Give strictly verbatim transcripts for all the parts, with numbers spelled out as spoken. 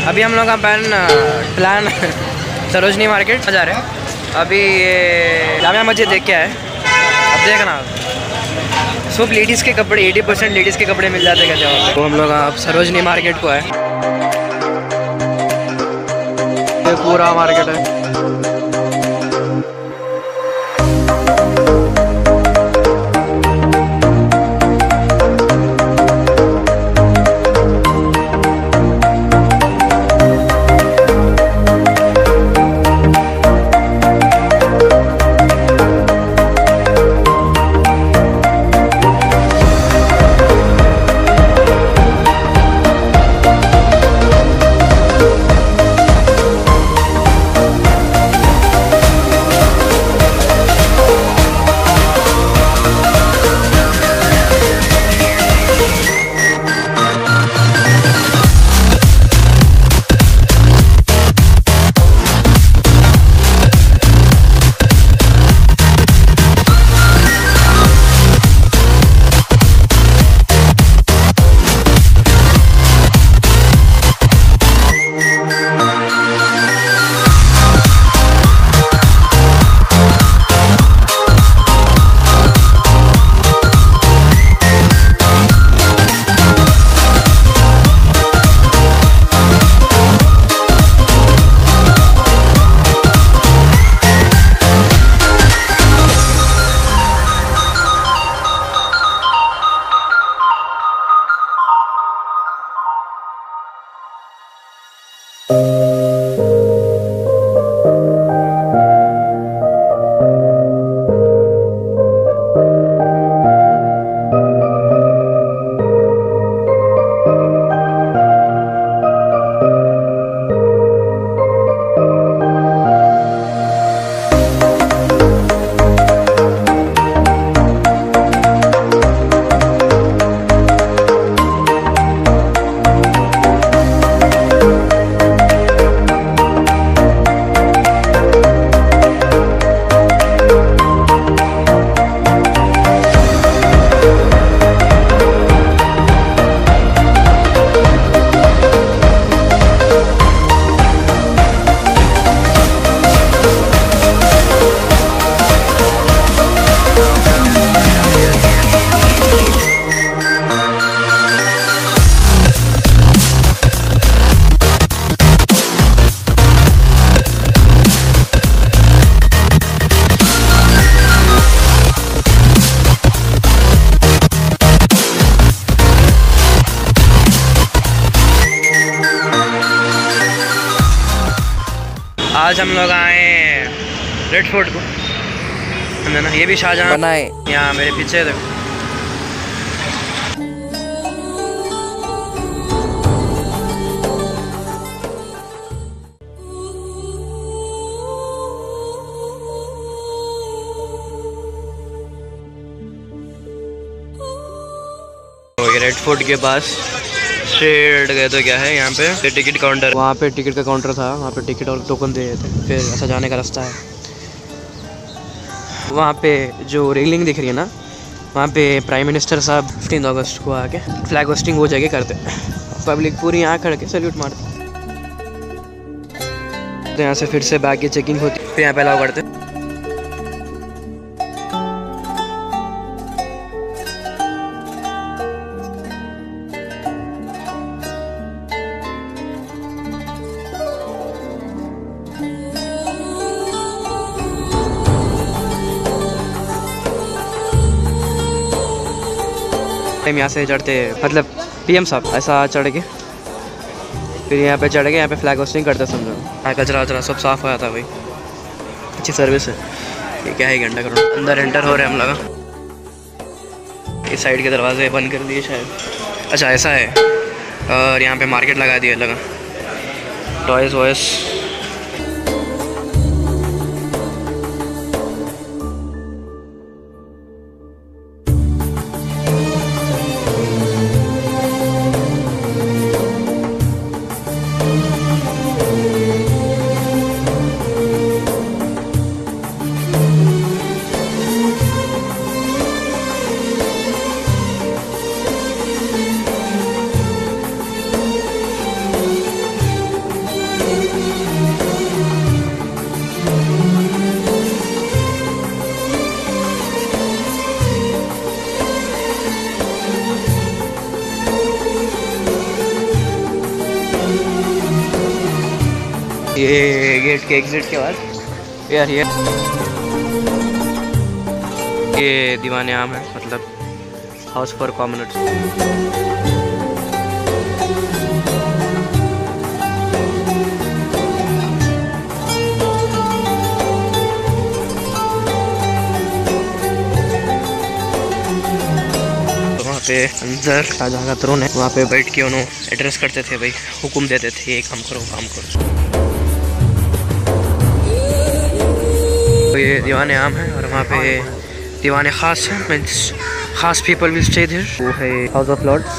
अभी हम लोग का प्लान प्लान सरोजनी मार्केट जा रहे हैं। अभी ये जामिया मस्जिद देख के आए। अब देखना सिर्फ लेडीज़ के कपड़े अस्सी परसेंट लेडीज़ के कपड़े मिल जाते कहते हैं। तो हम लोग अब सरोजनी मार्केट को आए। ये पूरा मार्केट है। आज हम लोग आए रेड फोर्ट को, है ना। ये भी शाहजहां बनाए। यहाँ मेरे पीछे देखो। तो ये रेड फोर्ट के पास स्ट्रेट गए तो क्या है, यहाँ पे टिकट काउंटर, वहाँ पे टिकट का काउंटर था, वहाँ पे टिकट और टोकन दे रहे थे। फिर ऐसा जाने का रास्ता है। वहाँ पे जो रेलिंग दिख रही है ना, वहाँ पे प्राइम मिनिस्टर साहब फिफ्टीन अगस्त को आके फ्लैग होस्टिंग वो जगह करते। पब्लिक पूरी यहाँ खड़ के सैल्यूट मारते। तो यहाँ से फिर से बैग की चेकिंग होती, फिर यहाँ पे अलाउ करते। टाइम यहाँ से चढ़ते, मतलब पीएम साहब ऐसा चढ़ के फिर यहाँ पे चढ़ के यहाँ पे फ्लैग होस्टिंग करते समझो। यहाँ कचरा वचरा सब साफ़ होया था भाई, अच्छी सर्विस है। ये क्या है घंटा करो। अंदर एंटर हो रहे हैं हम लोग। इस साइड के दरवाजे बंद कर दिए शायद, अच्छा ऐसा है। और यहाँ पे मार्केट लगा दिया लगा, टॉयज़ वॉयस। ये गेट के एग्जिट के बाद यार ये ये दीवाने आम है, मतलब हाउस फॉर कॉमनर्स। वहाँ पे अंदर शाहजहाँ का थ्रोन है, वहाँ पे बैठ के उन्होंने एड्रेस करते थे भाई, हुक्म देते थे ये काम करो काम करो। तो ये दीवाने आम है और वहाँ पे दीवाने खास है, मीन्स खास पीपल विल स्टे देयर। वो है हाउस ऑफ लॉर्ड्स।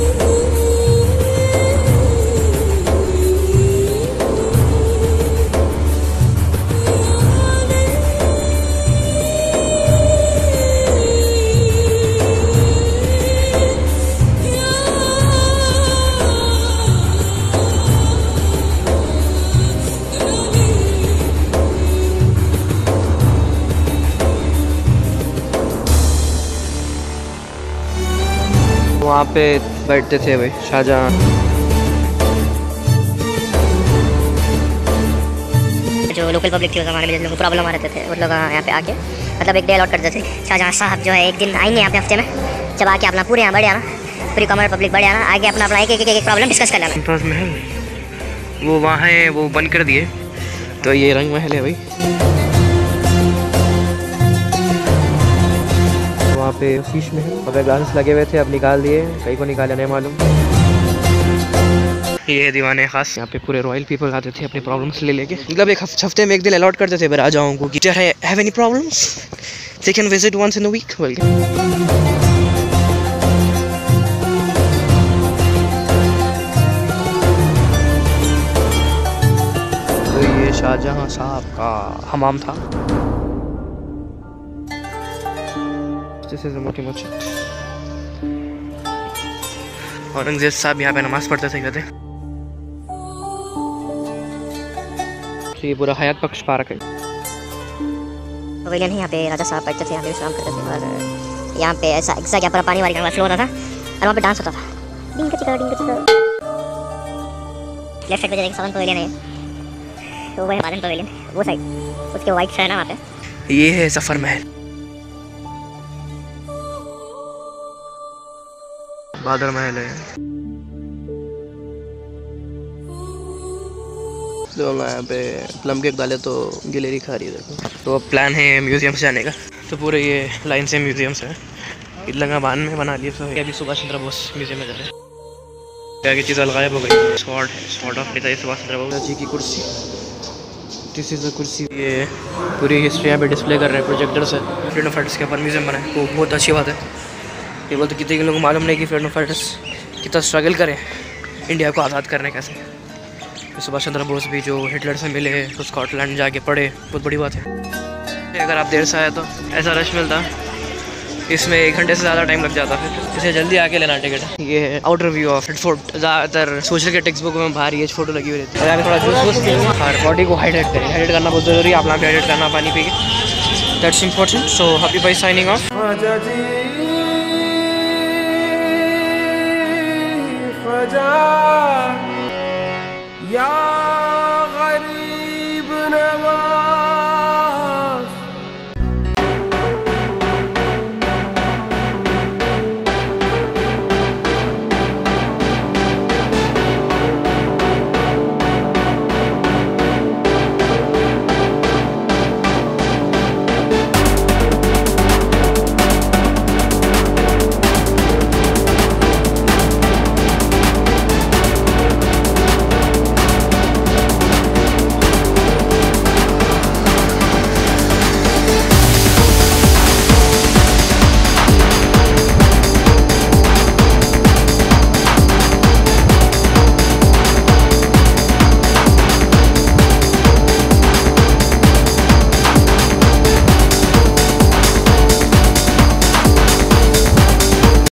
वहाँ पे बैठते थे भाई शाहजहाँ। जो लोकल पब्लिक थी उस ज़माने में जिन लोगों को प्रॉब्लम आ रहते थे वो लोग यहाँ पे आके मतलब एक डे अलॉट करते थे। शाहजहाँ साहब जो है एक दिन आएंगे यहाँ पे हफ्ते में, जब आके अपना पूरे यहाँ बढ़े आना, पूरी कॉमन पब्लिक बढ़े आना, आगे अपना अपना एक एक एक प्रॉब्लम डिस्कस कर लेना। मुमताज़ महल वो वहाँ है, वो बंद कर दिए, तो ये रंग महल है भाई। वहाँ पे शीश में है, वहाँ पे ग्लासेस लगे हुए थे, अब निकाल दिए, कहीं को निकाले नहीं मालूम। ये दीवाने खास, यहाँ पे पूरे रॉयल पीपल आते थे अपनी प्रॉब्लम्स ले लेके, मतलब एक हफ्ते में एक दिन अलॉट करते थे राजाओं को कि have any problems they can visit once in a week. तो ये शाहजहाँ साहब का हमाम था। This is a मोटी मस्जिद। औरंगजेब साहब यहाँ पे नमाज पढ़ते थे कहते। तो ये पूरा हयात बख्श पार्क है। पवेलियन है, यहाँ पे राजा साहब बैठते थे, यहाँ पे विश्राम करते थे और यहाँ पे ऐसा ऐसा क्या पूरा पानी वाली का फ्लो होता था और वहाँ पे डांस होता था। डिंग चिका डिंग चिका। लेफ्ट साइड पे जाके सेवन पवेलियन है, तो वो है बादन पवेलियन, वो साइड उसके वाइट है ना वहाँ पे। ये है जफर महल, बादर महल है। तो यहाँ पे प्लम केक डाले तो गिलेरी खा रही है देखो। तो अब प्लान है म्यूजियम से जाने का, तो पूरे ये लाइन से म्यूजियम्स है। इलाहाबाद में बना लिए, तो अभी सुभाष चंद्र बोस म्यूजियम में जा रहे हैं। क्या की चीज़ गायब हो गई, स्वॉर्ड है, स्वॉर्ड ऑफ नेताजी सुभाष चंद्र बोस जी की कुर्सी। दिस इज़ अ कुर्सी। ये पूरी हिस्ट्री यहाँ पे डिस्प्ले कर रहे हैं प्रोजेक्टर से। फ्रीडम फाइटर्स के ऊपर म्यूजियम बना है, वो बहुत अच्छी बात है। ये बोलते कितने के लोगों को मालूम नहीं कि फ्रीडम फाइटर्स कितना स्ट्रगल करें इंडिया को आज़ाद करने कैसे। तो सुभाष चंद्र बोस भी जो हिटलर से मिले तो स्कॉटलैंड जाके पढ़े, बहुत बड़ी बात है। अगर आप देर से आए तो ऐसा रश मिलता, इसमें एक घंटे से ज़्यादा टाइम लग जाता, फिर इसे जल्दी आके लेना टिकट। ये है outer view of red fort. ज़्यादातर सोशल के टेक्स्ट बुक में बाहर ये फोटो लगी हुई रहती है। अगर थोड़ा जूस वूस पीएंगे और बॉडी को हाइड्रेट करें, हाइड्रेट करना बहुत ज़रूरी है, अपना हाइड्रेट करना पानी पी के, that's important. So happy bye signing of.